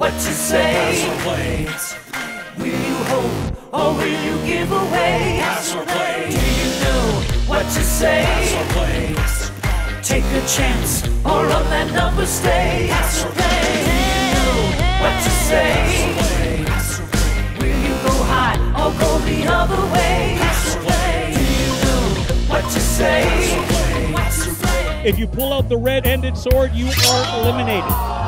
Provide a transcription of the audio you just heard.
what to say? Will you hold or will you give away? Do you know what to say? Take a chance or on that number stay. Do you know what to say? Will you go high or go the other way? Do you know what to say? If you pull out the red-ended sword, you are eliminated.